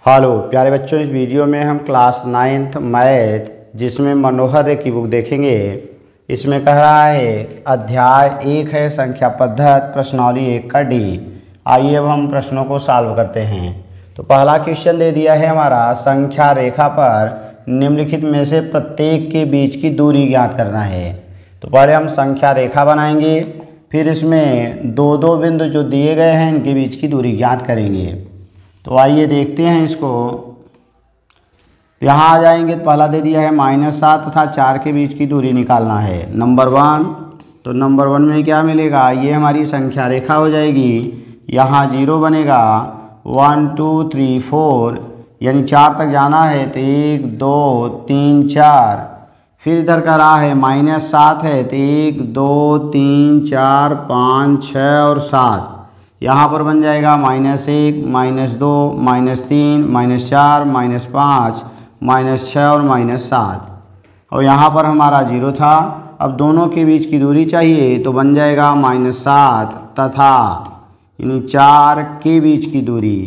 Hello प्यारे बच्चों, इस वीडियो में हम क्लास 9th मैथ जिसमें मनोहर की बुक देखेंगे। इसमें कह रहा है अध्याय 1 है संख्या पद्धत प्रश्नावली 1 का डी। आइए अब हम प्रश्नों को सॉल्व करते हैं। तो पहला क्वेश्चन दे दिया है हमारा, संख्या रेखा पर निम्नलिखित में से प्रत्येक के बीच की दूरी ज्ञात करना है। तो पहले हम संख्या रेखा बनाएंगे, फिर इसमें दो दो बिंदु जो दिए गए हैं इनके बीच की दूरी ज्ञात करेंगे। तो आइए देखते हैं इसको। यहाँ आ जाएंगे तो पहला दे दिया है -7 तथा 4 के बीच की दूरी निकालना है नंबर 1। तो नंबर 1 में क्या मिलेगा, ये हमारी संख्या रेखा हो जाएगी। यहाँ 0 बनेगा, 1 2 3 4 यानी 4 तक जाना है तो 1 2 3 4। फिर इधर का रहा है -7 है तो 1 2 3 4 5 6 और 7। यहाँ पर बन जाएगा -1 -2 -3 -4 -5 -6 और -7। और यहाँ पर हमारा 0 था। अब दोनों के बीच की दूरी चाहिए तो बन जाएगा -7 तथा यानी 4 के बीच की दूरी,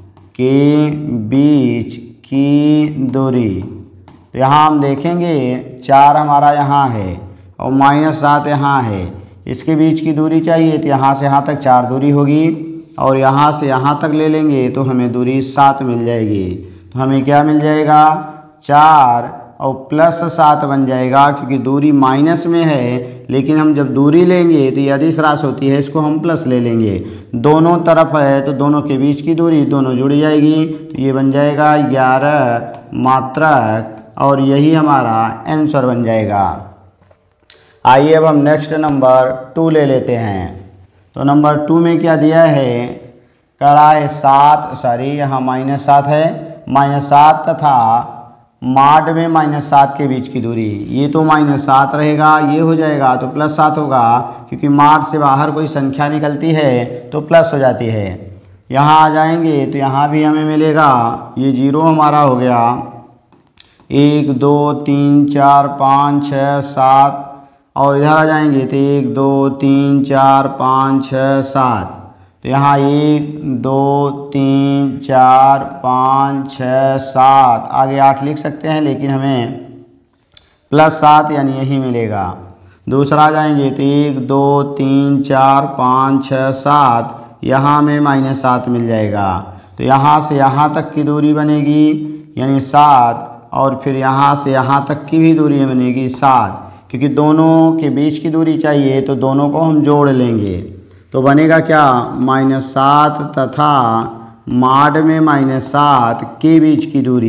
तो यहाँ हम देखेंगे 4 हमारा यहाँ है और -7 यहाँ है। इसके बीच की दूरी चाहिए तो यहाँ से यहाँ तक 4 दूरी होगी और यहाँ से यहाँ तक ले लेंगे तो हमें दूरी 7 मिल जाएगी। तो हमें क्या मिल जाएगा, 4 और +7 बन जाएगा, क्योंकि दूरी माइनस में है। लेकिन हम जब दूरी लेंगे तो ये अदिश राशि होती है, इसको हम प्लस ले लेंगे। दोनों तरफ है तो दोनों के बीच की दूरी दोनों जुड़ जाएगी। तो ये बन जाएगा 11 मात्रक और यही हमारा आंसर बन जाएगा। आइए अब हम नेक्स्ट नंबर 2 ले लेते हैं। तो नंबर 2 में क्या दिया है, कह रहा है यहाँ -7 है, -7 तथा माड में -7 के बीच की दूरी। ये तो -7 रहेगा, ये हो जाएगा तो +7 होगा, क्योंकि माड से बाहर कोई संख्या निकलती है तो प्लस हो जाती है। यहाँ आ जाएंगे तो यहाँ भी हमें मिलेगा, ये 0 हमारा हो गया, 1 2 3 4 5 6 7 और इधर आ जाएंगे तो 1 2 3 4 5 6 7। तो यहाँ 1 2 3 4 5 6 7 आगे 8 लिख सकते हैं, लेकिन हमें +7 यानी यही मिलेगा। दूसरा आ जाएंगे तो 1 2 3 4 5 6 7 यहाँ में -7 मिल जाएगा। तो यहाँ से यहाँ तक की दूरी बनेगी यानी 7 और फिर यहाँ से यहाँ तक की भी दूरी बनेगी 7, क्योंकि दोनों के बीच की दूरी चाहिए तो दोनों को हम जोड़ लेंगे। तो बनेगा क्या, -7 तथा माड में -7 के बीच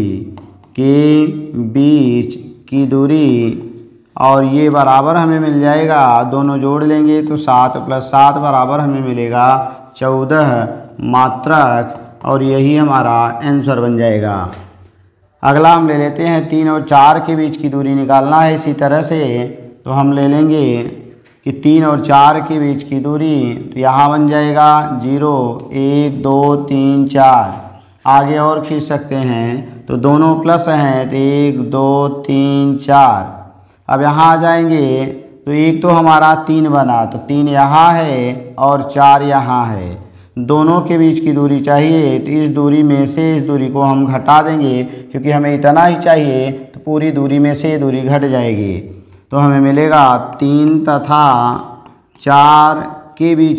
की दूरी और ये बराबर हमें मिल जाएगा। दोनों जोड़ लेंगे तो 7 + 7 बराबर हमें मिलेगा 14 मात्रक और यही हमारा आंसर बन जाएगा। अगला हम ले लेते हैं 3 और 4 के बीच की दूरी निकालना है। इसी तरह से तो हम ले लेंगे कि 3 और 4 के बीच की दूरी, तो यहाँ बन जाएगा 0 1 2 3 4। आगे और खींच सकते हैं तो दोनों प्लस हैं तो 1 2 3 4। अब यहाँ आ जाएंगे तो एक तो हमारा 3 बना, तो 3 यहाँ है और 4 यहाँ है। दोनों के बीच की दूरी चाहिए तो इस दूरी में से इस दूरी को हम घटा देंगे, क्योंकि हमें इतना ही चाहिए तो पूरी दूरी में से ये दूरी घट जाएगी। तो हमें मिलेगा 3 तथा 4 के बीच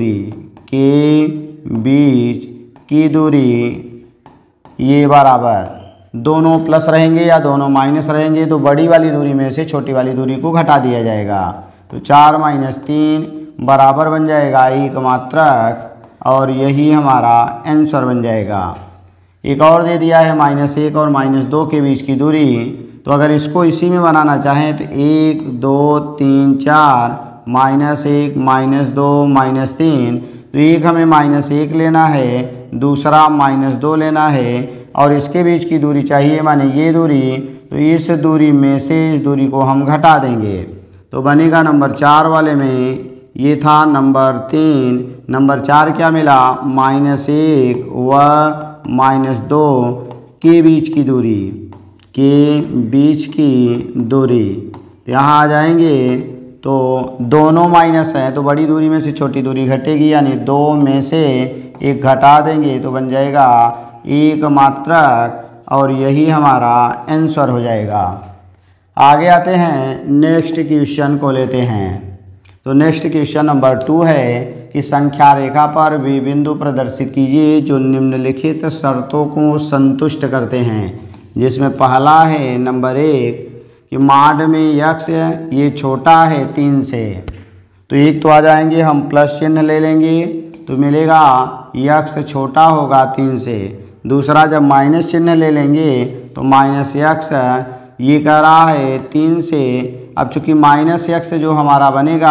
की दूरी ये बराबर, दोनों प्लस रहेंगे या दोनों माइनस रहेंगे तो बड़ी वाली दूरी में से छोटी वाली दूरी को घटा दिया जाएगा। तो 4 - 3 बराबर बन जाएगा 1 मात्रक और यही हमारा आंसर बन जाएगा। एक और दे दिया है -1 और -2 के बीच की दूरी। तो अगर इसको इसी में बनाना चाहें तो 1 2 3 4 -1 -2 -3। तो एक हमें -1 लेना है, दूसरा -2 लेना है और इसके बीच की दूरी चाहिए, माने ये दूरी। तो इस दूरी में से इस दूरी को हम घटा देंगे तो बनेगा नंबर 4 वाले में, ये था नंबर 3। नंबर 4 क्या मिला, -1 व -2 के बीच की दूरी। यहाँ आ जाएंगे तो दोनों माइनस हैं तो बड़ी दूरी में से छोटी दूरी घटेगी, यानी 2 में से 1 घटा देंगे तो बन जाएगा 1 मात्रक, और यही हमारा आंसर हो जाएगा। आगे आते हैं, नेक्स्ट क्वेश्चन को लेते हैं। तो नेक्स्ट क्वेश्चन नंबर 2 है कि संख्या रेखा पर वे बिंदु प्रदर्शित कीजिए जो निम्नलिखित शर्तों को संतुष्ट करते हैं, जिसमें पहला है नंबर 1 कि माड में यक्स ये छोटा है 3 से। तो एक तो आ जाएंगे, हम प्लस चिन्ह ले लेंगे तो मिलेगा यक्स छोटा होगा 3 से। दूसरा जब माइनस चिन्ह ले लेंगे तो माइनस यक्स ये कह रहा है 3 से। अब चूंकि माइनस यक्स जो हमारा बनेगा,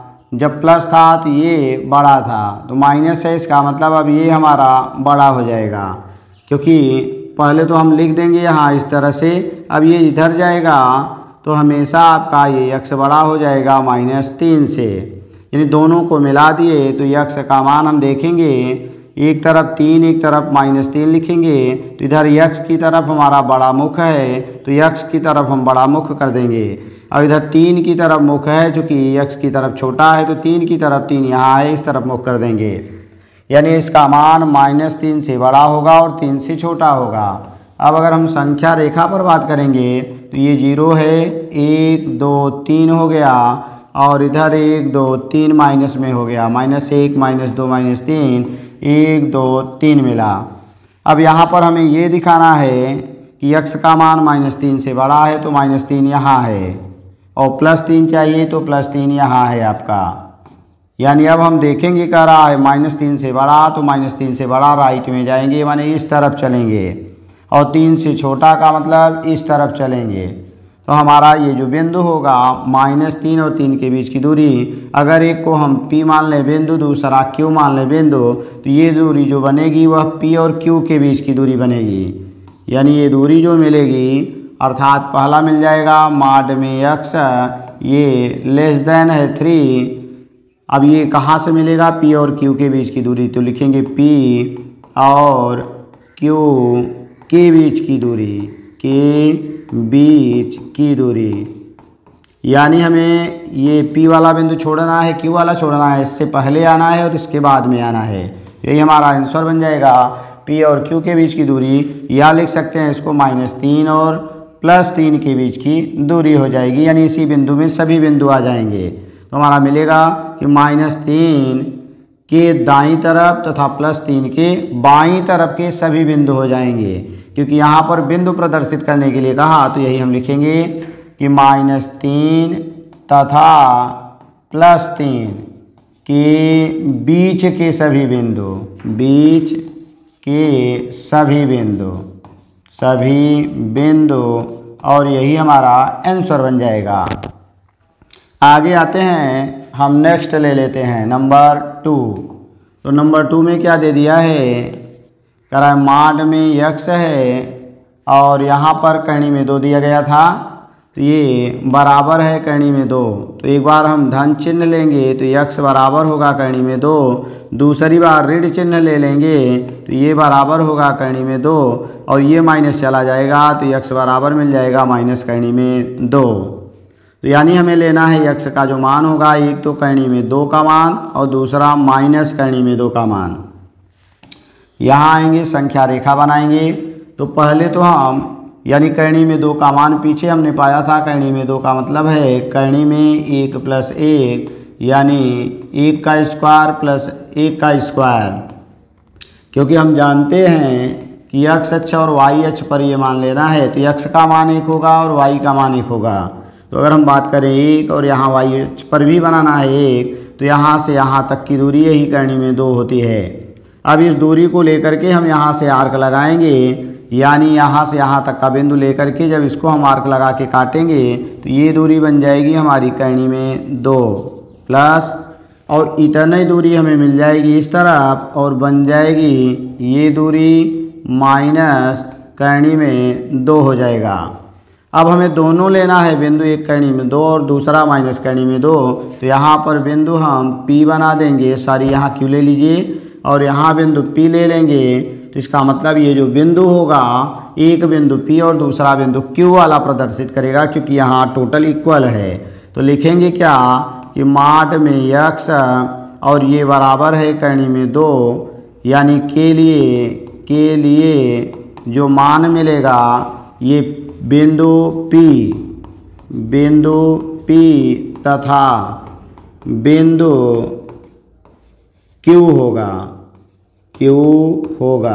जब प्लस था तो ये बड़ा था, तो माइनस है, इसका मतलब अब ये हमारा बड़ा हो जाएगा, क्योंकि पहले तो हम लिख देंगे यहाँ इस तरह से, अब ये इधर जाएगा तो हमेशा आपका ये यक्स बड़ा हो जाएगा -3 से। यानी दोनों को मिला दिए तो यक्स का मान हम देखेंगे, एक तरफ 3 एक तरफ -3 लिखेंगे, तो इधर यक्स की तरफ हमारा बड़ा मुख है तो यक्स की तरफ हम बड़ा मुख कर देंगे, और इधर 3 की तरफ मुख है, चूँकि यक्स की तरफ छोटा है तो 3 की तरफ 3 यहाँ है, इस तरफ मुख कर देंगे। यानी इसका मान -3 से बड़ा होगा और 3 से छोटा होगा। अब अगर हम संख्या रेखा पर बात करेंगे तो ये 0 है, 1 2 3 हो गया, और इधर 1 2 3 माइनस में हो गया, -1 -2 -3 1 2 3 मिला। अब यहाँ पर हमें ये दिखाना है कि यक्स का मान -3 से बड़ा है तो -3 यहाँ है, और +3 चाहिए तो +3 यहाँ है आपका। यानी अब हम देखेंगे कह रहा है -3 से बड़ा, तो -3 से बड़ा राइट में जाएंगे, माने इस तरफ चलेंगे, और 3 से छोटा का मतलब इस तरफ चलेंगे। तो हमारा ये जो बिंदु होगा -3 और 3 के बीच की दूरी, अगर एक को हम P मान लें बिंदु, दूसरा Q मान लें बिंदु, तो ये दूरी जो बनेगी वह P और Q के बीच की दूरी बनेगी। यानी ये दूरी जो मिलेगी, अर्थात पहला मिल जाएगा माड में यक्स ये लेस है 3। अब ये कहाँ से मिलेगा, P और Q के बीच की दूरी, तो लिखेंगे P और Q के बीच की दूरी, के बीच की दूरी। यानी हमें ये P वाला बिंदु छोड़ना है, Q वाला छोड़ना है, इससे पहले आना है और इसके बाद में आना है। यही हमारा आंसर बन जाएगा, P और Q के बीच की दूरी, या लिख सकते हैं इसको -3 और +3 के बीच की दूरी हो जाएगी। यानी इसी बिंदु में सभी बिंदु आ जाएंगे, तो हमारा मिलेगा कि -3 के दाईं तरफ तथा +3 के बाईं तरफ के सभी बिंदु हो जाएंगे, क्योंकि यहाँ पर बिंदु प्रदर्शित करने के लिए कहा, तो यही हम लिखेंगे कि -3 तथा +3 के बीच के सभी बिंदु, बीच के सभी बिंदु, और यही हमारा आंसर बन जाएगा। आगे आते हैं, हम नेक्स्ट ले लेते हैं नंबर 2। तो नंबर 2 में क्या दे दिया है, कह रहा है माड में यक्स है और यहाँ पर करनी में 2 दिया गया था, तो ये बराबर है करनी में 2। तो एक बार हम धन चिन्ह लेंगे तो यक्स बराबर होगा करनी में 2, दूसरी बार ऋण चिन्ह ले लेंगे तो ये बराबर होगा करनी में 2, और ये माइनस चला जाएगा तो यक्स बराबर मिल जाएगा माइनस करनी में 2। तो यानी हमें लेना है यक्स का जो मान होगा, एक तो करनी में 2 का मान और दूसरा माइनस करनी में 2 का मान। यहाँ आएंगे, संख्या रेखा बनाएंगे, तो पहले तो हम यानी करनी में 2 का मान पीछे हमने पाया था, करनी में 2 का मतलब है करनी में 1 + 1, यानी 1 का स्क्वायर प्लस 1 का स्क्वायर। क्योंकि हम जानते हैं कि x अक्ष और y अक्ष पर ये मान लेना है, तो x का मान 1 होगा और y का मान 1 होगा। तो अगर हम बात करें 1 और यहाँ y अक्ष पर भी बनाना है 1, तो यहाँ से यहाँ तक की दूरी यही करनी में 2 होती है। अब इस दूरी को लेकर के हम यहाँ से आर्क लगाएंगे, यानी यहाँ से यहाँ तक का बिंदु लेकर के जब इसको हम आर्क लगा के काटेंगे तो ये दूरी बन जाएगी हमारी करनी में 2 प्लस, और इतनी दूरी हमें मिल जाएगी इस तरफ, और बन जाएगी ये दूरी माइनस करनी में 2 हो जाएगा। अब हमें दोनों लेना है बिंदु, एक करनी में 2 और दूसरा माइनस करनी में 2। तो यहाँ पर बिंदु हम P बना देंगे, सारी यहाँ Q ले लीजिए और यहाँ बिंदु P ले लेंगे। तो इसका मतलब ये जो बिंदु होगा, एक बिंदु P और दूसरा बिंदु Q वाला प्रदर्शित करेगा, क्योंकि यहाँ टोटल इक्वल है। तो लिखेंगे क्या कि माड में x और ये बराबर है कर्ण में 2, यानी के लिए जो मान मिलेगा ये बिंदु P तथा बिंदु Q होगा।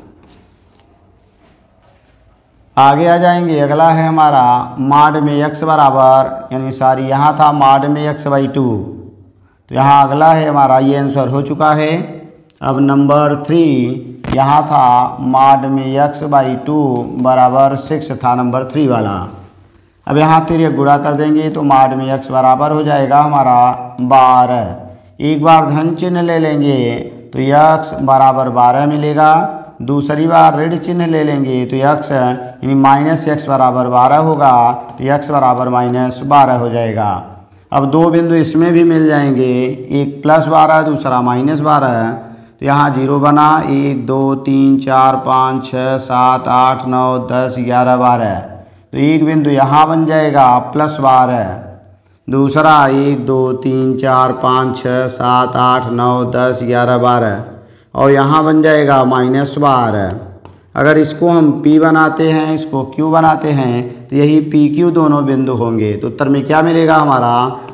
आगे आ जाएंगे, अगला है हमारा माड में x बराबर, यानी यहाँ था माड में x/2, तो यहाँ अगला है हमारा, ये आंसर हो चुका है। अब नंबर 3 यहाँ था माड में x/2 बराबर 6 था, नंबर 3 वाला। अब यहाँ तिर्यक गुणा कर देंगे तो माड में x बराबर हो जाएगा हमारा 12। एक बार धन चिन्ह ले लेंगे तो x बराबर 12 मिलेगा। दूसरी बार ऋण चिन्ह ले लेंगे तो x यानी -x बराबर 12 होगा, तो x बराबर -12 हो जाएगा। अब दो बिंदु इसमें भी मिल जाएंगे, एक +12 दूसरा -12, तो यहाँ 0 बना, 1 2 3 4 5 6 7 8 9 10 11 12, तो एक बिंदु यहाँ बन जाएगा +12, दूसरा 1 2 3 4 5 6 7 8 9 10 11 12, और यहाँ बन जाएगा -12। अगर इसको हम P बनाते हैं, इसको Q बनाते हैं, तो यही PQ दोनों बिंदु होंगे। तो उत्तर में क्या मिलेगा हमारा,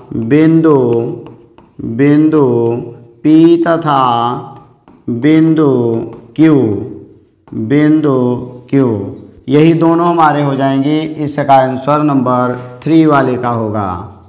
बिंदु P तथा बिंदु Q, यही दोनों हमारे हो जाएंगे। इसका आंसर नंबर 3 वाले का होगा।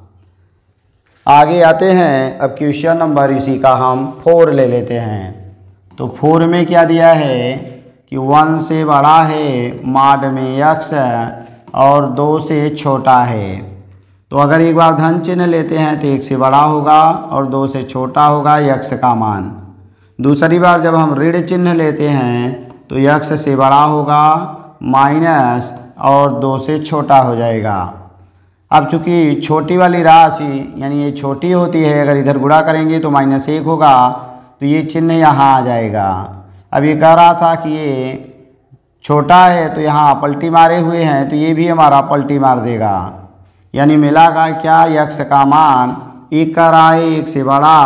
आगे आते हैं, अब क्वेश्चन नंबर इसी का हम 4 ले लेते हैं। तो 4 में क्या दिया है कि 1 से बड़ा है माड में x और 2 से छोटा है। तो अगर एक बार धन चिन्ह लेते हैं तो 1 से बड़ा होगा और 2 से छोटा होगा x का मान। दूसरी बार जब हम ऋण चिन्ह लेते हैं तो x से बड़ा होगा माइनस और 2 से छोटा हो जाएगा। अब चूंकि छोटी वाली राशि यानी ये छोटी होती है, अगर इधर गुणा करेंगे तो -1 होगा, तो ये चिन्ह यहाँ आ जाएगा। अब ये कह रहा था कि ये छोटा है तो यहाँ पलटी मारे हुए हैं, तो ये भी हमारा पलटी मार देगा, यानी मिला का क्या, x का मान 1 कह रहा है 1 से बड़ा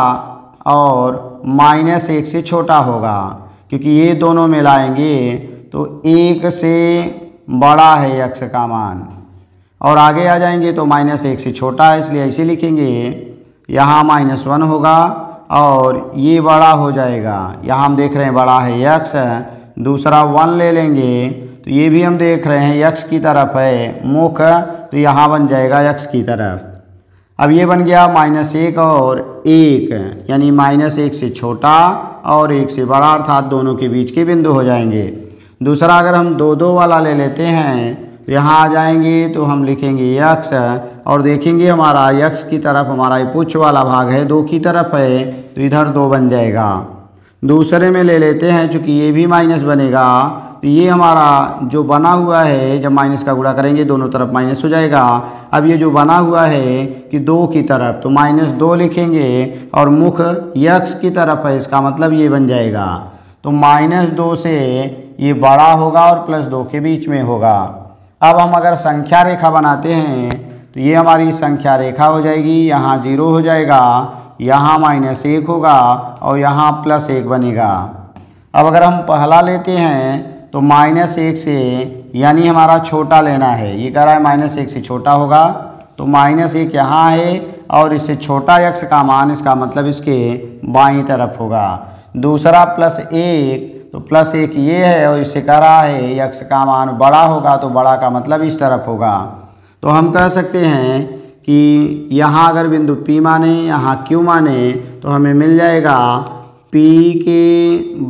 और -1 से छोटा होगा, क्योंकि ये दोनों मिलाएंगे तो 1 से बड़ा है x का मान, और आगे आ जाएंगे तो -1 से छोटा है, इसलिए ऐसे लिखेंगे, यहाँ -1 होगा और ये बड़ा हो जाएगा। यहाँ हम देख रहे हैं बड़ा है x, दूसरा 1 ले लेंगे तो ये भी हम देख रहे हैं x की तरफ है मुख, तो यहाँ बन जाएगा x की तरफ। अब ये बन गया -1 और 1, यानी -1 से छोटा और 1 से बड़ा, अर्थात दोनों के बीच के बिंदु हो जाएंगे। दूसरा अगर हम 2 2 वाला ले लेते हैं तो यहाँ आ जाएंगे तो हम लिखेंगे x और देखेंगे हमारा x की तरफ हमारा ये पुच्छ वाला भाग है 2 की तरफ है, तो इधर 2 बन जाएगा। दूसरे में ले लेते हैं, चूँकि ये भी माइनस बनेगा, तो ये हमारा जो बना हुआ है जब माइनस का गुणा करेंगे दोनों तरफ माइनस हो जाएगा। अब ये जो बना हुआ है कि 2 की तरफ, तो -2 लिखेंगे और मुख x की तरफ है, इसका मतलब ये बन जाएगा। तो -2 से ये बड़ा होगा और +2 के बीच में होगा। अब हम अगर संख्या रेखा बनाते हैं तो ये हमारी संख्या रेखा हो जाएगी, यहाँ 0 हो जाएगा, यहाँ -1 होगा और यहाँ +1 बनेगा। अब अगर हम पहला लेते हैं तो -1 से, यानी हमारा छोटा लेना है, ये कह रहा है -1 से छोटा होगा, तो -1 यहाँ है और इससे छोटा x का मान, इसका मतलब इसके बाईं तरफ होगा। दूसरा +1, तो +1 ये है और इससे कह रहा है x का मान बड़ा होगा, तो बड़ा का मतलब इस तरफ होगा। तो हम कह सकते हैं कि यहाँ अगर बिंदु P माने, यहाँ Q माने, तो हमें मिल जाएगा P के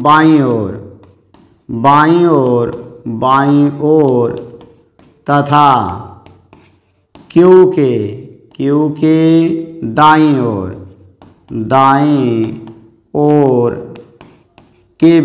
बाईं ओर तथा Q के दाईं ओर के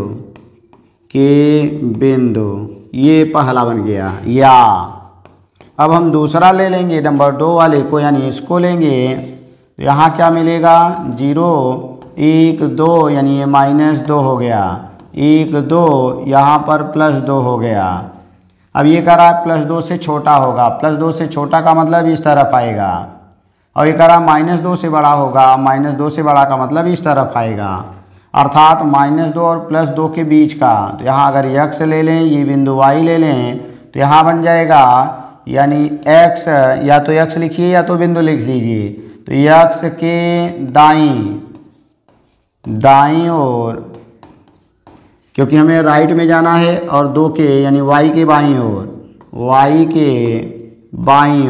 बिंदु, ये पहला बन गया। या अब हम दूसरा ले लेंगे नंबर 2 वाले को, यानी इसको लेंगे, तो यहाँ क्या मिलेगा, 0 1 2, यानी ये -2 हो गया, 1 2, यहाँ पर +2 हो गया। अब ये कह रहा है +2 से छोटा होगा, +2 से छोटा का मतलब इस तरफ आएगा, और ये करा -2 से बड़ा होगा, -2 से बड़ा का मतलब इस तरफ आएगा, अर्थात -2 और +2 के बीच का। तो यहाँ अगर x ले लें, ये बिंदु y ले लें, तो यहाँ बन जाएगा यानी x, या तो x लिखिए या तो बिंदु लिख लीजिए। तो x के दाईं ओर, क्योंकि हमें राइट में जाना है, और 2 के यानी y के बाईं ओर, y के बाईं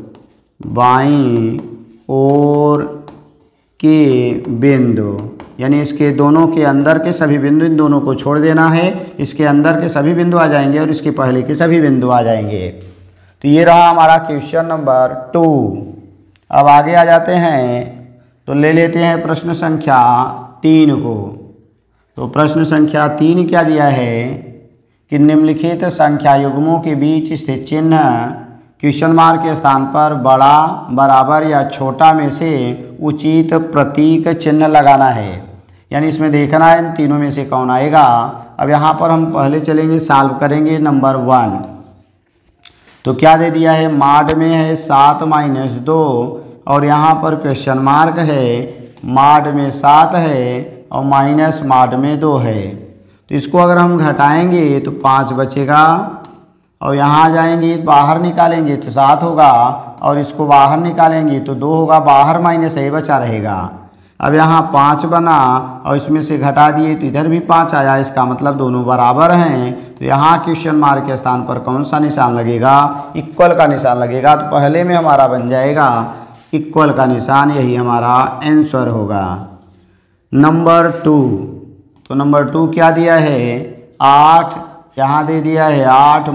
ओर के बिंदु, यानी इसके दोनों के अंदर के सभी बिंदु, इन दोनों को छोड़ देना है, इसके अंदर के सभी बिंदु आ जाएंगे और इसके पहले के सभी बिंदु आ जाएंगे। तो ये रहा हमारा क्वेश्चन नंबर 2। अब आगे आ जाते हैं, तो ले लेते हैं प्रश्न संख्या 3 को। तो प्रश्न संख्या 3 क्या दिया है कि निम्नलिखित संख्या युग्मों के बीच स्थित चिन्ह क्वेश्चन मार्क के स्थान पर बड़ा, बराबर या छोटा में से उचित प्रतीक चिन्ह लगाना है। यानी इसमें देखना है इन तीनों में से कौन आएगा। अब यहाँ पर हम पहले चलेंगे, सॉल्व करेंगे नंबर 1। तो क्या दे दिया है, माड में है 7 - 2, और यहाँ पर क्वेश्चन मार्क है, माड में 7 है और माइनस माड में 2 है। तो इसको अगर हम घटाएंगे तो 5 बचेगा, और यहाँ जाएंगे बाहर निकालेंगे तो 7 होगा, और इसको बाहर निकालेंगे तो 2 होगा, बाहर माइनस है बचा रहेगा। अब यहाँ 5 बना और इसमें से घटा दिए तो इधर भी 5 आया, इसका मतलब दोनों बराबर हैं। तो यहाँ क्वेश्चन मार्क के स्थान पर कौन सा निशान लगेगा, इक्वल का निशान लगेगा। तो पहले में हमारा बन जाएगा इक्वल का निशान, यही हमारा आंसर होगा। नंबर 2, तो नंबर 2 क्या दिया है, 8, यहाँ दे दिया है 8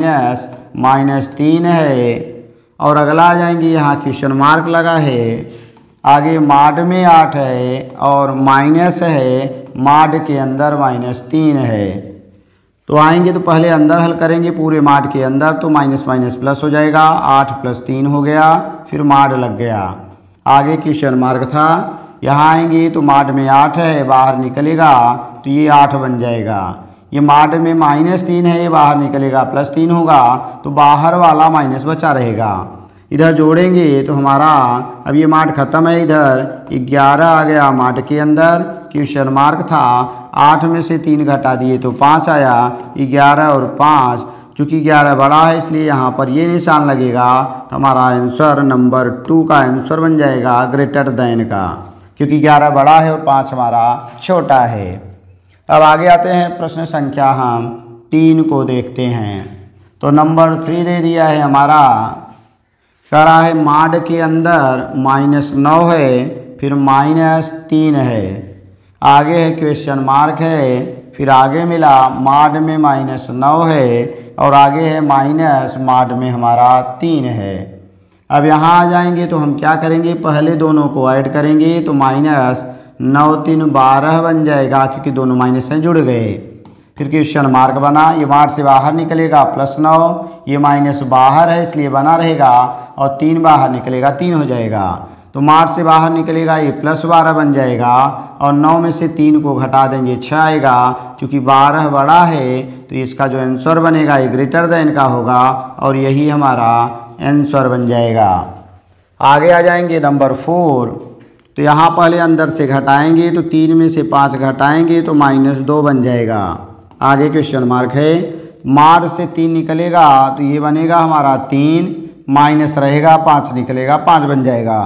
-3 है, और अगला आ जाएंगे, यहाँ क्वेश्चन मार्क लगा है, आगे माड में 8 है और माइनस है, माड के अंदर -3 है। तो आएंगे तो पहले अंदर हल करेंगे पूरे माड के अंदर, तो माइनस माइनस प्लस हो जाएगा, 8 + 3 हो गया, फिर माड लग गया। आगे क्वेश्चन मार्क था, यहाँ आएंगे तो माड में 8 है, बाहर निकलेगा तो ये 8 बन जाएगा। ये माड में -3 है, ये बाहर निकलेगा +3 होगा, तो बाहर वाला माइनस बचा रहेगा। इधर जोड़ेंगे तो हमारा, अब ये माड खत्म है, इधर 11 आ गया माड के अंदर, क्वेश्चन मार्क था, 8 में से 3 घटा दिए तो 5 आया, 11 और 5, चूँकि 11 बड़ा है इसलिए यहाँ पर ये निशान लगेगा। तो हमारा आंसर नंबर 2 का आंसर बन जाएगा ग्रेटर देन का, क्योंकि 11 बड़ा है और 5 हमारा छोटा है। अब आगे आते हैं, प्रश्न संख्या हम 3 को देखते हैं। तो नंबर 3 दे दिया है हमारा, कह रहा है माड के अंदर -9 है, फिर -3 है, आगे है क्वेश्चन मार्क है, फिर आगे मिला माड में -9 है, और आगे है माइनस माड में हमारा 3 है। अब यहाँ आ जाएंगे तो हम क्या करेंगे, पहले दोनों को ऐड करेंगे, तो -9 3 12 बन जाएगा, क्योंकि दोनों माइनस से जुड़ गए। फिर क्वेश्चन मार्क बना, ये माड से बाहर निकलेगा +9, ये माइनस बाहर है इसलिए बना रहेगा, और 3 बाहर निकलेगा 3 हो जाएगा। तो माड से बाहर निकलेगा ये +12 बन जाएगा, और 9 में से 3 को घटा देंगे 6 आएगा। चूँकि 12 बड़ा है तो इसका जो आंसर बनेगा ये ग्रेटर देन का होगा, और यही हमारा आंसर बन जाएगा। आगे आ जाएंगे नंबर 4। तो यहाँ पहले अंदर से घटाएंगे, तो 3 में से 5 घटाएंगे तो -2 बन जाएगा। आगे क्वेश्चन मार्क है, माड से 3 निकलेगा तो ये बनेगा हमारा 3, माइनस रहेगा 5 निकलेगा 5 बन जाएगा।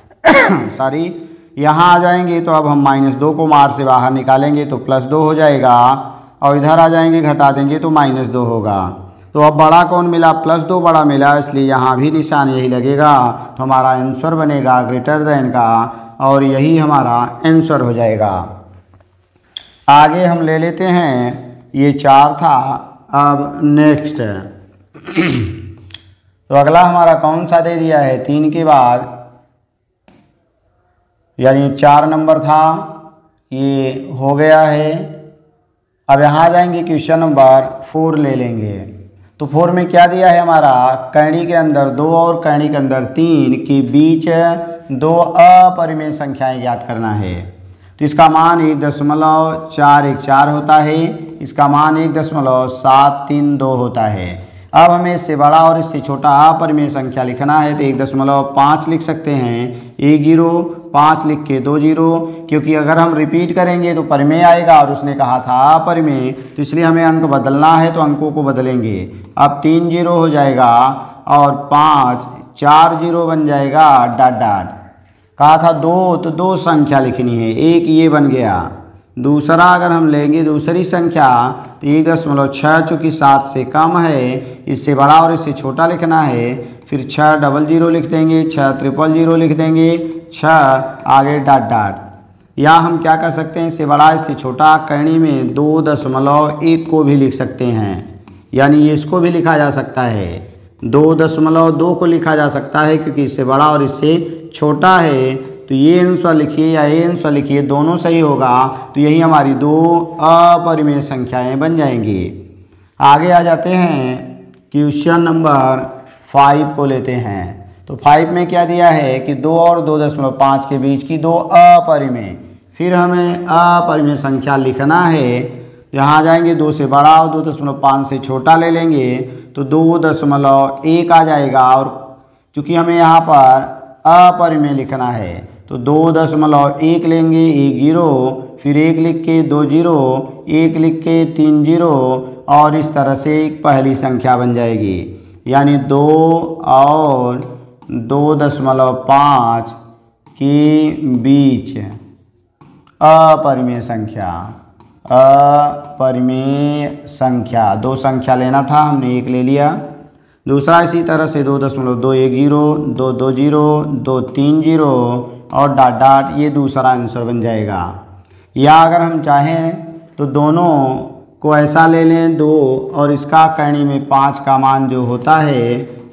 सॉरी, यहाँ आ जाएंगे तो अब हम -2 को माड से बाहर निकालेंगे तो +2 हो जाएगा, और इधर आ जाएंगे घटा देंगे तो -2 होगा। तो अब बड़ा कौन मिला, +2 बड़ा मिला, इसलिए यहाँ भी निशान यही लगेगा। तो हमारा आंसर बनेगा ग्रेटर देन का, और यही हमारा आंसर हो जाएगा। आगे हम ले लेते हैं, ये 4 था। अब नेक्स्ट तो अगला हमारा कौन सा दे दिया है, 3 के बाद, यानी 4 नंबर था, ये हो गया है। अब यहाँ जाएंगे क्वेश्चन नंबर 4 ले लेंगे। तो 4 में क्या दिया है हमारा, कर्ण के अंदर 2 और कर्ण के अंदर 3 के बीच 2 अपरिमेय संख्याएं ज्ञात करना है। तो इसका मान 1.414 होता है, इसका मान 1.732 होता है। अब हमें इससे बड़ा और इससे छोटा अपरिमेय संख्या लिखना है, तो 1.5 लिख सकते हैं। 1 0 5 लिख के 2 0, क्योंकि अगर हम रिपीट करेंगे तो परिमेय आएगा और उसने कहा था अपरिमेय, तो इसलिए हमें अंक बदलना है, तो अंकों को बदलेंगे। अब 3 0 हो जाएगा और 5 4 0 बन जाएगा डॉट डॉट। कहा था 2, तो 2 संख्या लिखनी है, एक ये बन गया। दूसरा अगर हम लेंगे दूसरी संख्या तो 1.6 चूँकि 7 से कम है, इससे बड़ा और इससे छोटा लिखना है। फिर 6 00 लिख देंगे, 6 000 लिख देंगे, 6 आगे डॉट डॉट। या हम क्या कर सकते हैं, इससे बड़ा इससे छोटा करनी में 2.1 को भी लिख सकते हैं, यानी इसको भी लिखा जा सकता है। 2.2 को लिखा जा सकता है क्योंकि इससे बड़ा और इससे छोटा है। तो ये आंसर लिखिए या ये आंसर लिखिए, दोनों सही होगा। तो यही हमारी 2 अपरिमेय संख्याएं बन जाएंगी। आगे आ जाते हैं, क्वेश्चन नंबर 5 को लेते हैं। तो 5 में क्या दिया है कि 2 और 2.5 के बीच की 2 अपरिमेय। फिर हमें अपरिमेय संख्या लिखना है। यहाँ जाएंगे 2 से बड़ा और 2.5 से छोटा ले लेंगे, तो 2.1 आ जाएगा। और चूँकि हमें यहाँ पर अपरिमेय लिखना है, तो 2.1 लेंगे, 1 0, फिर 1 लिख के 2 0, 1 लिख के 3 0, और इस तरह से एक पहली संख्या बन जाएगी। यानी 2 और 2.5 के बीच अपरिमेय संख्या, अपरिमेय संख्या 2 संख्या लेना था, हमने 1 ले लिया। दूसरा इसी तरह से 2.210, 220, 230 और डॉट डॉट, ये दूसरा आंसर बन जाएगा। या अगर हम चाहें तो दोनों को ऐसा ले लें 2 और इसका करनी में 5 का मान जो होता है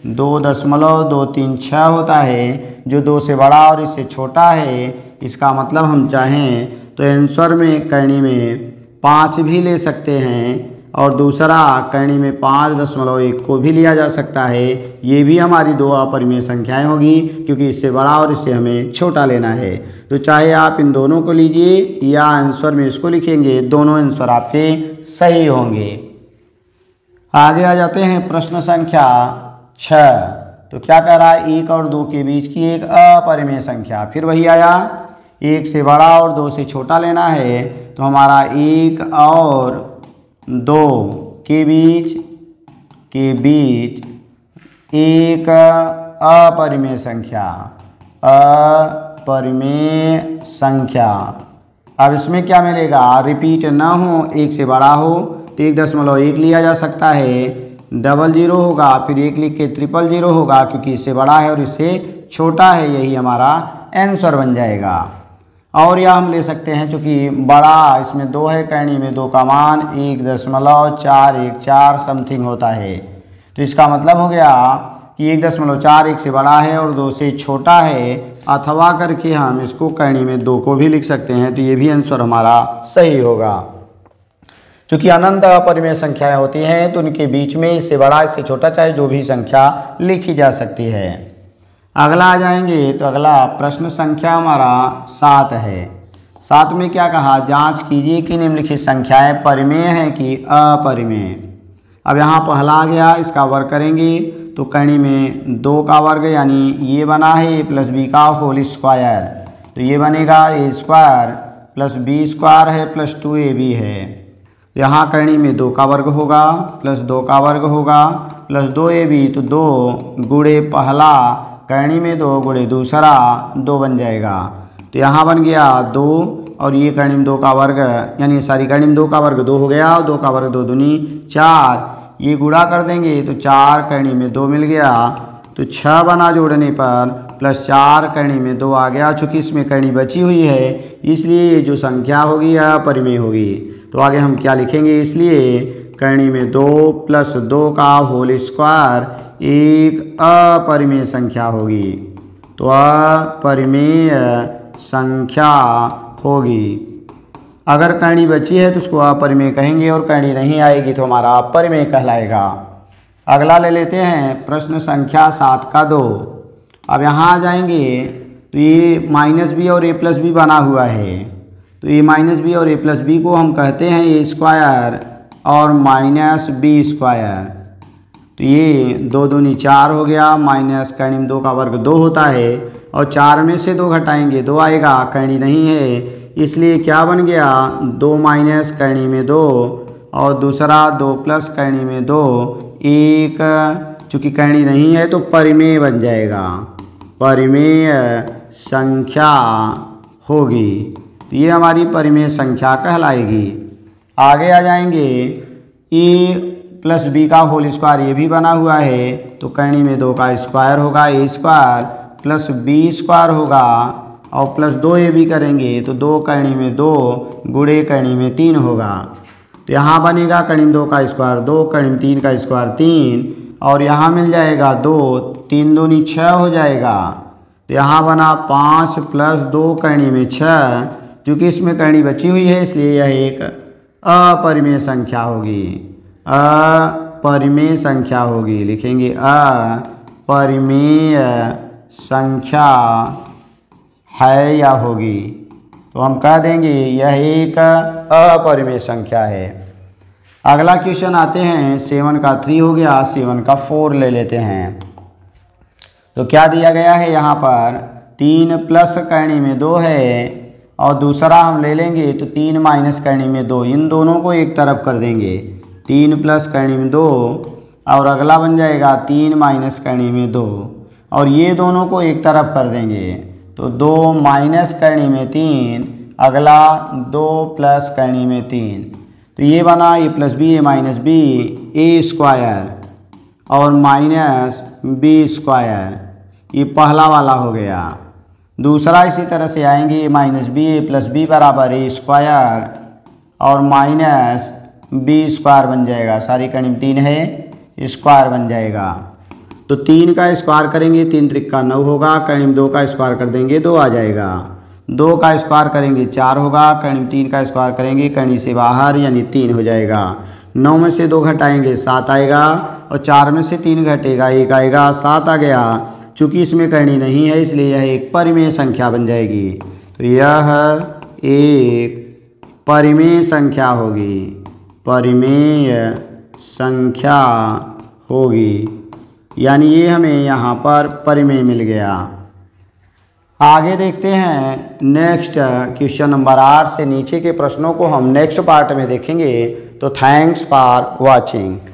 2.236 होता है, जो 2 से बड़ा और इससे छोटा है। इसका मतलब हम चाहें तो आंसर में करनी में 5 भी ले सकते हैं और दूसरा करनी में 5.1 को भी लिया जा सकता है। ये भी हमारी 2 अपरिमेय संख्याएं होगी, क्योंकि इससे बड़ा और इससे हमें छोटा लेना है। तो चाहे आप इन दोनों को लीजिए या आंसर में इसको लिखेंगे, दोनों आंसर आपके सही होंगे। आगे आ जाते हैं प्रश्न संख्या 6। तो क्या कह रहा है, 1 और 2 के बीच की एक अपरिमेय संख्या। फिर वही आया, 1 से बड़ा और 2 से छोटा लेना है। तो हमारा 1 और 2 के बीच एक अपरिमेय संख्या, अपरिमेय संख्या। अब इसमें क्या मिलेगा, रिपीट ना हो, 1 से बड़ा हो तो 1.1 लिया जा सकता है, 00 होगा, फिर 1 लिख के 000 होगा, क्योंकि इससे बड़ा है और इससे छोटा है। यही हमारा आंसर बन जाएगा। और यह हम ले सकते हैं, चूँकि बड़ा इसमें 2 है, करनी में 2 का मान 1.414 समथिंग होता है। तो इसका मतलब हो गया कि 1.4 1 से बड़ा है और 2 से छोटा है, अथवा करके हम इसको करनी में 2 को भी लिख सकते हैं। तो ये भी आंसर हमारा सही होगा। चूँकि अनंत अपरिमेय संख्याएँ होती हैं, तो उनके बीच में इससे बड़ा इससे छोटा चाहे जो भी संख्या लिखी जा सकती है। अगला आ जाएंगे, तो अगला प्रश्न संख्या हमारा 7 है। 7 में क्या कहा, जांच कीजिए कि निम्नलिखित संख्याएं परिमेय हैं कि अपरिमेय। अब यहाँ पहला आ गया, इसका वर्ग करेंगे तो करनी में 2 का वर्ग, यानी ये बना है a + b का होल स्क्वायर, तो ये बनेगा a² + b² है प्लस 2ab है। यहाँ करनी में 2 का वर्ग होगा प्लस 2 का वर्ग होगा प्लस 2ab, तो 2 गुणे पहला करनी में 2 गुणे दूसरा 2 बन जाएगा। तो यहाँ बन गया 2 और ये करनी में 2 का वर्ग, यानी सारी करनी में 2 का वर्ग 2 हो गया और 2 का वर्ग 2 दूनी 4, ये गुणा कर देंगे तो 4 करनी में 2 मिल गया, तो 6 बना जोड़ने पर प्लस 4 करनी में 2 आ गया। चूँकि इसमें करनी बची हुई है इसलिए ये जो संख्या होगी यह अपरिमेय होगी। तो आगे हम क्या लिखेंगे, इसलिए करनी में 2 + 2 का होल स्क्वायर एक अपरिमेय संख्या होगी। तो अपरिमेय संख्या होगी। अगर करनी बची है तो उसको अपरिमेय कहेंगे और करनी नहीं आएगी तो हमारा अपरिमेय कहलाएगा। अगला ले लेते हैं प्रश्न संख्या 7 का 2। अब यहाँ आ जाएंगे तो ये -b और a+b बना हुआ है, तो ये -b और a+b को हम कहते हैं a² और -b²। तो तो ये 2 दूनी 4 हो गया, माइनस कर्ण में 2 का वर्ग 2 होता है और 4 में से 2 घटाएंगे 2 आएगा, कर्ण नहीं है इसलिए क्या बन गया 2 माइनस कर्ण में 2 और दूसरा 2 प्लस कर्ण में 2, एक चूँकि कर्ण नहीं है तो परिमेय बन जाएगा, परिमेय संख्या होगी। तो ये हमारी परिमेय संख्या कहलाएगी। आगे आ जाएंगे ए प्लस बी का होल स्क्वायर, ये भी बना हुआ है तो कर्ण में 2 का स्क्वायर होगा, A square plus B square होगा और प्लस 2 ये भी करेंगे तो 2 कर्ण में 2 गुणे कर्ण में 3 होगा। तो यहाँ बनेगा कर्ण में 2 का स्क्वायर 2, कर्ण में 3 का स्क्वायर 3 और यहाँ मिल जाएगा 2, 3 दूनी 6 हो जाएगा। तो यहाँ बना 5 प्लस 2 कर्ण में 6, चूँकि इसमें कर्ण बची हुई है इसलिए यह एक अपरिमेय संख्या होगी, अपरिमेय संख्या होगी। लिखेंगे अपरिमेय संख्या है या होगी, तो हम कह देंगे यह एक अपरिमेय संख्या है। अगला क्वेश्चन आते हैं 7 का 3 हो गया, 7 का 4 ले लेते हैं। तो क्या दिया गया है यहाँ पर 3 प्लस कर्ण में 2 है और दूसरा हम ले लेंगे तो 3 माइनस कर्ण में 2, इन दोनों को एक तरफ कर देंगे 3 प्लस कर्ण में 2 और अगला बन जाएगा 3 माइनस कर्ण में 2 और ये दोनों को एक तरफ कर देंगे तो 2 माइनस कर्ण में 3, अगला 2 प्लस कर्ण में 3। तो ये बना A plus B A minus B A square और माइनस बी स्क्वायर, ये पहला वाला हो गया। दूसरा इसी तरह से आएंगे minus B A plus B बराबर ए स्क्वायर और माइनस बी स्क्वायर बन जाएगा, सारी कर्ण में 3 है स्क्वायर बन जाएगा। तो 3 का स्क्वायर करेंगे 3 त्रिका 9 होगा, कर्ण में 2 का स्क्वायर कर देंगे 2 आ जाएगा, 2 का स्क्वायर करेंगे 4 होगा, कर्ण में 3 का स्क्वायर करेंगे कर्ण से बाहर यानी 3 हो जाएगा। 9 में से 2 घटाएंगे 7 आएगा और 4 में से 3 घटेगा 1 आएगा, 7 आ गया। चूँकि इसमें कर्ण नहीं है इसलिए यह एक परिमेय संख्या बन जाएगी। तो यह एक परिमेय संख्या होगी, परिमेय संख्या होगी, यानी ये हमें यहाँ पर परिमेय मिल गया। आगे देखते हैं नेक्स्ट क्वेश्चन नंबर 8 से नीचे के प्रश्नों को हम नेक्स्ट पार्ट में देखेंगे। तो थैंक्स फॉर वॉचिंग।